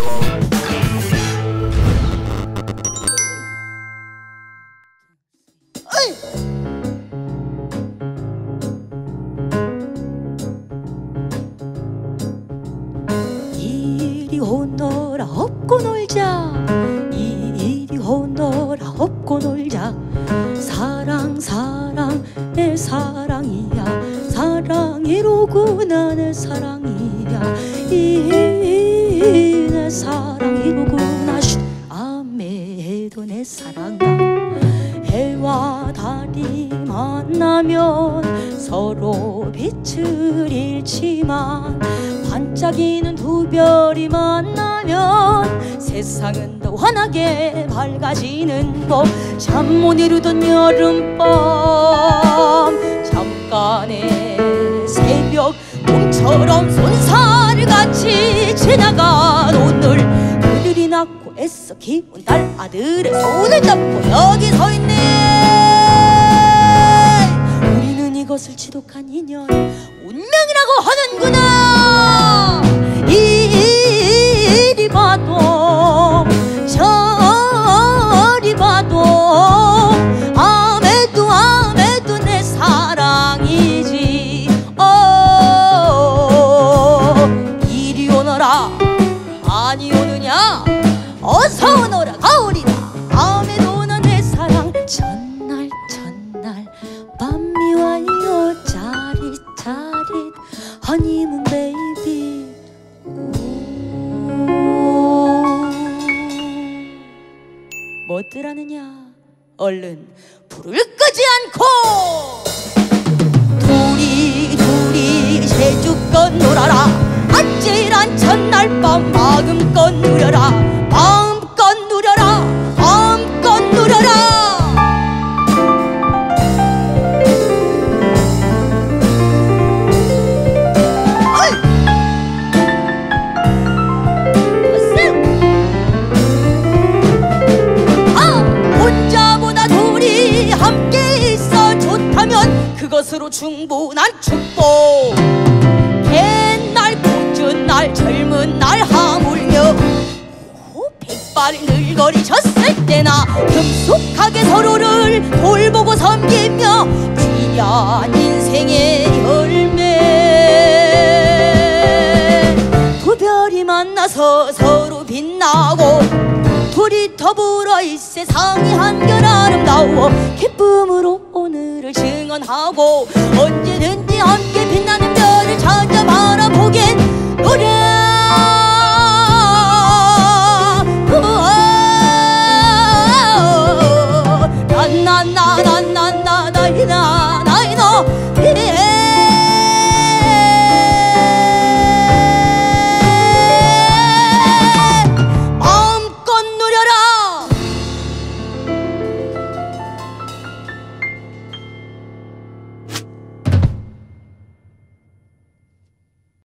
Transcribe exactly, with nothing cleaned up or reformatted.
이리 오너라 업고 놀자, 이리 오너라 업고 놀자. 사랑 사랑 내 사랑이야, 사랑이로구나 내 사랑이야. 이 내 사랑이로구나. 쉿 아메도 내 사랑아. 해와 달이 만나면 서로 빛을 잃지만 반짝이는 두 별이 만나면 세상은 더 환하게 밝아지는 법. 잠 못 이루던 여름밤 잠깐의 새벽 봄처럼 손살같이 지나간 오늘, 그들이 낳고 애써 키운 딸 아들의 손을 잡고 여기 서 있네. 우리는 이것을 지독한 인연 운명이라고 하는구나. 이리 봐도 저리 봐도 아메도 아메도 내 사랑이지. 어 이리 오너라 아니 오느냐, 어서 오너라 가오리라. 아메도 너 내 사랑. 전날 전날 밤이 와요 짜릿짜릿 허니문 베이비. 뭐들 하느냐, 얼른 불을 끄지 않고 둘이 둘이 제주껏 놀아라. 아찔한 첫날 밤 마음껏 누려라, 마음껏 누려라, 마음껏 누려라. 그것으로 충분한 축복. 옛날 꾸준 날 젊은 날 하물며 백발 늙어리셨을 때나 금속하게 서로를 돌보고 섬기며 귀한 인생의 열매. 두 별이 만나서 서로 빛나고 둘이 더불어 이 세상이 한결 아름다워 기쁨으로 오늘을 증언하고 언제든지 함께 빛나는 별을 찾아 바라보겐 노래. 나나나나나나나이나 나이너